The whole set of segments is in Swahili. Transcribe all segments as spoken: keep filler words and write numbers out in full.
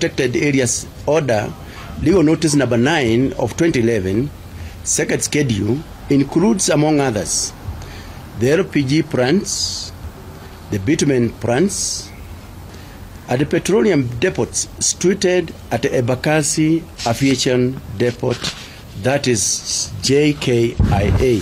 Protected Areas Order, Legal Notice number nine of twenty eleven, second schedule, includes, among others, the L P G plants, the bitumen plants, at the petroleum depots situated at the Ebakasi Aviation Depot, that is J K I A.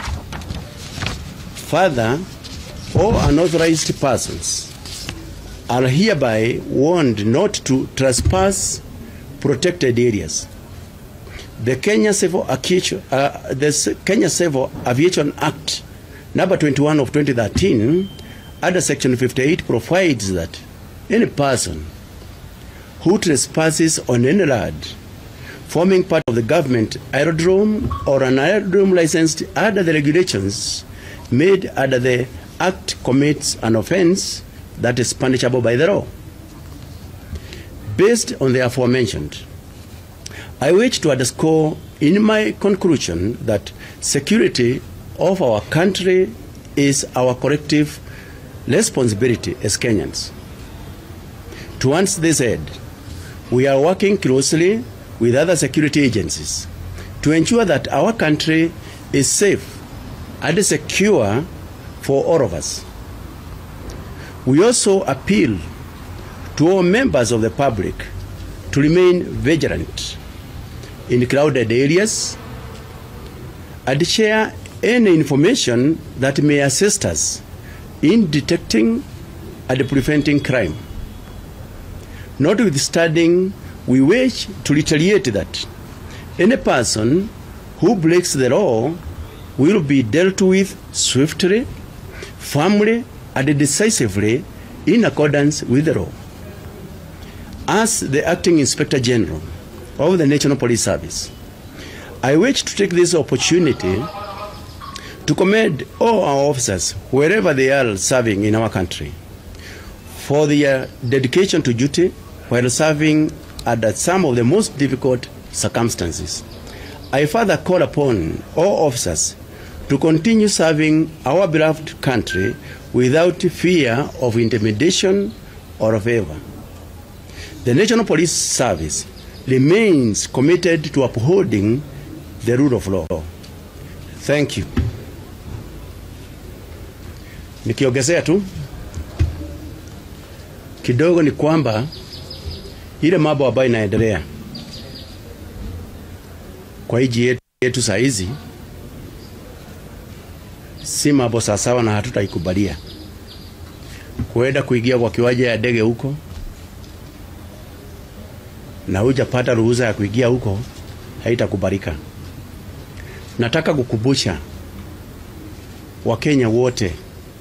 Further, all unauthorized persons are hereby warned not to trespass protected areas. The Kenya Civil, uh, the Kenya Civil Aviation Act number twenty-one of twenty thirteen, under section fifty-eight, provides that any person who trespasses on any land forming part of the government aerodrome or an aerodrome licensed under the regulations made under the Act commits an offense that is punishable by the law. Based on the aforementioned, I wish to underscore in my conclusion that security of our country is our collective responsibility as Kenyans. Towards this end, we are working closely with other security agencies to ensure that our country is safe and secure for all of us. We also appeal to all members of the public to remain vigilant in crowded areas and share any information that may assist us in detecting and preventing crime. Notwithstanding, we wish to reiterate that any person who breaks the law will be dealt with swiftly, firmly, and decisively in accordance with the law. As the Acting Inspector General of the National Police Service, I wish to take this opportunity to commend all our officers, wherever they are serving in our country, for their dedication to duty while serving under some of the most difficult circumstances. I further call upon all officers to continue serving our beloved country without fear of intimidation or favor. The National Police Service remains committed to upholding the rule of law. Thank you. Nikiongezea tu kidogo ni kwamba ile mambo ambayo inaendelea kwa hiji yetu saa hizi si mambo sawasawa na hatutaikubalia. Kuenda kuingia kwa kiwanja ya ndege huko na hujapata ruhusa ya kuingia huko haitakubalika. Nataka kukumbusha Wakenya wote,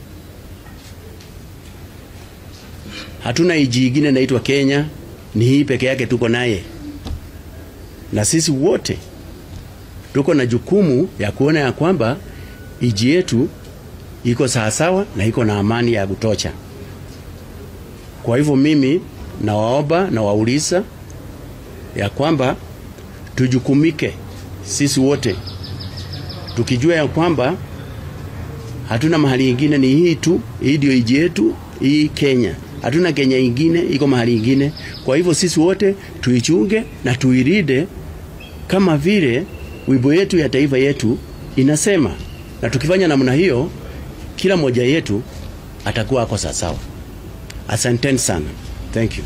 hatuna nchi nyingine inaitwa Kenya, ni hii peke yake tuko naye. Na sisi wote tuko na jukumu ya kuona ya kwamba nchi yetu iko sawasawa na iko na amani ya kutosha. Kwa hivyo mimi nawaomba na wauliza ya kwamba tujukumike sisi wote, tukijua ya kwamba hatuna mahali nyingine, ni hii tu, hii ndio nchi yetu, hii Kenya. Hatuna Kenya nyingine, iko mahali nyingine. Kwa hivyo sisi wote tuichunge na tuiride kama vile wimbo yetu ya taifa yetu inasema. Na tukifanya namna hiyo, kila mmoja yetu atakuwa ako sawa. Asanteni sana. Thank you.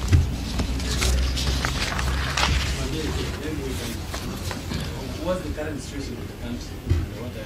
What's the current situation of the country?